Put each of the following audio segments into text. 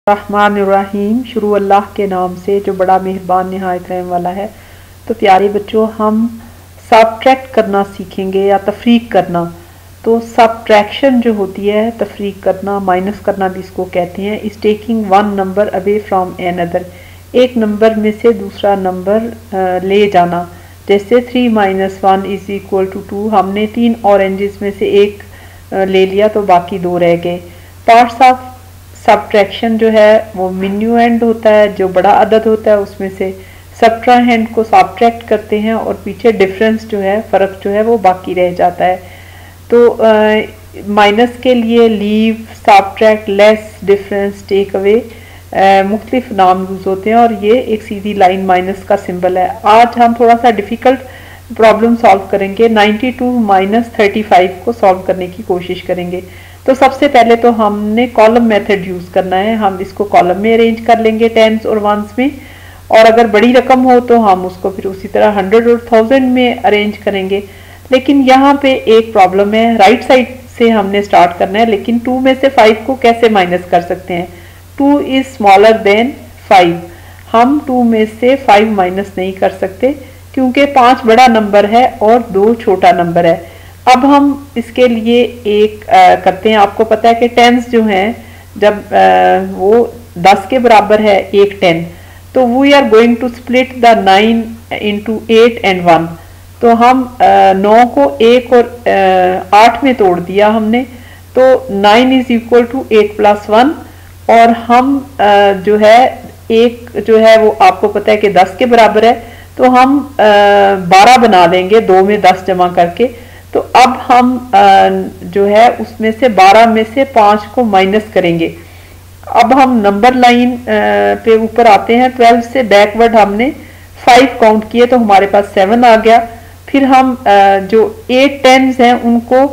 रहमानिर्रहीम। शुरू अल्लाह के नाम से जो बड़ा मेहरबान निहायत रहम वाला है। तो प्यारे बच्चों, हम सबट्रैक्ट करना सीखेंगे या तफरीक करना। तो सबट्रैक्शन जो होती है, तफरीक करना, माइनस करना भी इसको कहते हैं। Is taking one number away from another, एक नंबर में से दूसरा नंबर ले जाना। जैसे 3 - 1 = 2, हमने 3 ऑरेंजेस में से एक ले लिया तो बाकी 2 रह गए। पार्ट्स ऑफ सबट्रैक्शन जो है वो मिन्यूएंड होता है, जो बड़ा अदद होता है उसमें से सबट्राहेंड को सबट्रैक्ट करते हैं और पीछे डिफरेंस जो है, फ़र्क जो है वो बाकी रह जाता है। तो माइनस के लिए leave, subtract, less, difference, take away मुख्तलिफ नाम यूज़ होते हैं और ये एक सीधी लाइन माइनस का सिंबल है। आज हम थोड़ा सा डिफ़िकल्ट प्रॉब्लम सॉल्व करेंगे। 92 - 35 को सॉल्व करने की कोशिश करेंगे। तो सबसे पहले तो हमने कॉलम मेथड यूज़ करना है। हम इसको कॉलम में अरेंज कर लेंगे, टेंस और वंस में, और अगर बड़ी रकम हो तो हम उसको फिर उसी तरह 100 और 1000 में अरेंज करेंगे। लेकिन यहाँ पे एक प्रॉब्लम है, राइट साइड से हमने स्टार्ट करना है। लेकिन 2 में से 5 को कैसे माइनस कर सकते हैं? 2 इज स्मॉलर देन 5। हम 2 में से 5 माइनस नहीं कर सकते क्योंकि 5 बड़ा नंबर है और 2 छोटा नंबर है। अब हम इसके लिए एक करते हैं। आपको पता है कि टेंस जो हैं, जब वो 10 के बराबर है, एक 10, तो we are going to split the 9 into 8 and 1। तो हम 9 को 1 और 8 में तोड़ दिया हमने, तो 9 = 8 + 1। और हम जो है एक जो है वो आपको पता है कि 10 के बराबर है, तो हम 12 बना देंगे 2 में 10 जमा करके। तो अब हम जो है उसमें से 12 में से 5 को माइनस करेंगे। अब हम नंबर लाइन पे ऊपर आते हैं। 12 से बैकवर्ड हमने 5 काउंट किए तो हमारे पास 7 आ गया। फिर हम जो 8 टेंस हैं उनको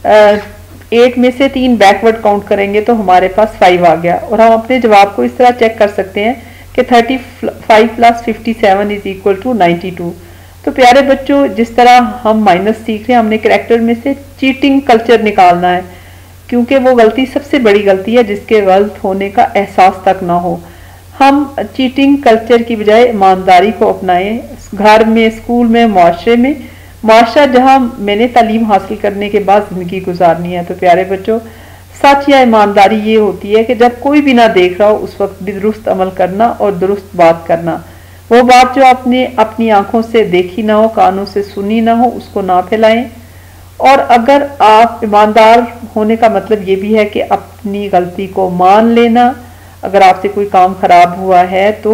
8 में से 3 बैकवर्ड काउंट करेंगे तो हमारे पास 5 आ गया। और हम अपने जवाब को इस तरह चेक कर सकते हैं कि 35 + 57 = 92। तो प्यारे बच्चों, जिस तरह हम माइनस सीख रहे हैं, हमने करैक्टर में से चीटिंग कल्चर निकालना है, क्योंकि वो गलती सबसे बड़ी गलती है जिसके गलत होने का एहसास तक ना हो। हम चीटिंग कल्चर की बजाय ईमानदारी को अपनाएं। घर में, स्कूल में, मुआशरे में, मुआशरा जहाँ मैंने तालीम हासिल करने के बाद ज़िंदगी गुजारनी है। तो प्यारे बच्चों, सच या ईमानदारी ये होती है कि जब कोई भी ना देख रहा हो उस वक्त भी दुरुस्त अमल करना और दुरुस्त बात करना। वो बात जो आपने अपनी आंखों से देखी ना हो, कानों से सुनी ना हो, उसको ना फैलाएं। और अगर आप ईमानदार होने का मतलब ये भी है कि अपनी गलती को मान लेना। अगर आपसे कोई काम खराब हुआ है तो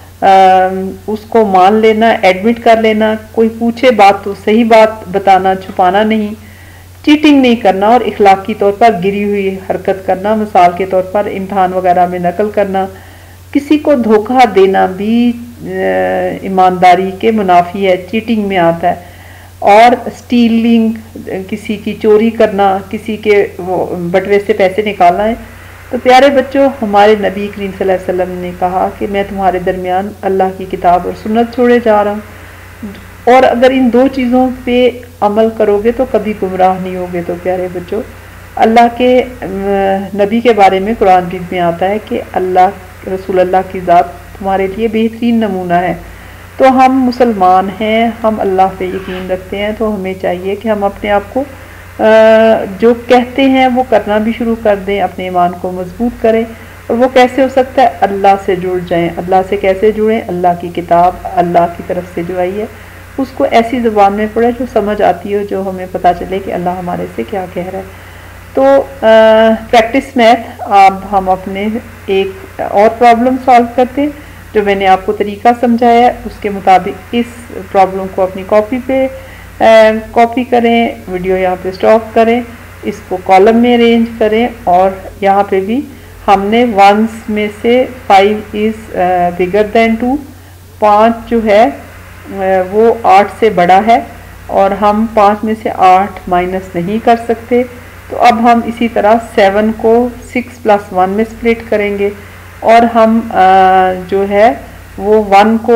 उसको मान लेना, एडमिट कर लेना। कोई पूछे बात तो सही बात बताना, छुपाना नहीं। चीटिंग नहीं करना और इखलाकी तौर पर गिरी हुई हरकत करना, मिसाल के तौर पर इम्तहान वगैरह में नकल करना। किसी को धोखा देना भी ईमानदारी के मुनाफी है, चीटिंग में आता है। और स्टीलिंग, किसी की चोरी करना, किसी के वो बटवे से पैसे निकालना है। तो प्यारे बच्चों, हमारे नबी करीम सल्लल्लाहु अलैहि वसल्लम ने कहा कि मैं तुम्हारे दरमियान अल्लाह की किताब और सुन्नत छोड़े जा रहा हूँ, और अगर इन 2 चीज़ों पे अमल करोगे तो कभी गुमराह नहीं होगे। तो प्यारे बच्चों, अल्लाह के नबी के बारे में कुरान में आता है कि रसूल अल्लाह की ज़ात तुम्हारे लिए बेहतरीन नमूना है। तो हम मुसलमान हैं, हम अल्लाह पे यकीन रखते हैं, तो हमें चाहिए कि हम अपने आप को जो कहते हैं वो करना भी शुरू कर दें, अपने ईमान को मजबूत करें। और वो कैसे हो सकता है? अल्लाह से जुड़ जाएं। अल्लाह से कैसे जुड़ें? अल्लाह की किताब अल्लाह की तरफ से जो आई है उसको ऐसी ज़ुबान में पढ़े जो समझ आती हो, जो हमें पता चले कि अल्लाह हमारे से क्या कह रहा है। तो प्रैक्टिस मैथ अब हम अपने एक और प्रॉब्लम सॉल्व करते हैं। जो मैंने आपको तरीका समझाया है उसके मुताबिक इस प्रॉब्लम को अपनी कॉपी पे कॉपी करें, वीडियो यहाँ पे स्टॉप करें, इसको कॉलम में अरेंज करें। और यहाँ पे भी हमने वंस में से 5 इज़ बिगर दैन 2, 5 जो है वो 8 से बड़ा है और हम 5 में से 8 माइनस नहीं कर सकते। तो अब हम इसी तरह 7 को 6 + 1 में स्प्लिट करेंगे और हम जो है वो 1 को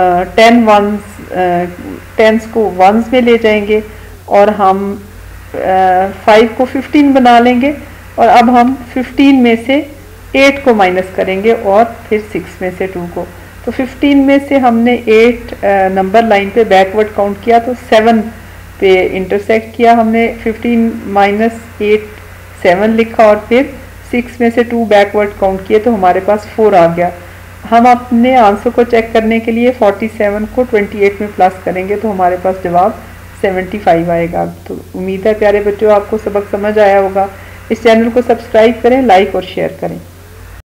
10s को 1s में ले जाएंगे और हम 5 को 15 बना लेंगे। और अब हम 15 में से 8 को माइनस करेंगे और फिर 6 में से 2 को। तो 15 में से हमने 8 नंबर लाइन पे बैकवर्ड काउंट किया तो 7 पे इंटरसेक्ट किया हमने। 15 माइनस 8 7 लिखा और फिर 6 में से 2 बैकवर्ड काउंट किए तो हमारे पास 4 आ गया। हम अपने आंसर को चेक करने के लिए 47 को 28 में प्लस करेंगे तो हमारे पास जवाब 75 आएगा। तो उम्मीद है प्यारे बच्चों आपको सबक समझ आया होगा। इस चैनल को सब्सक्राइब करें, लाइक और शेयर करें।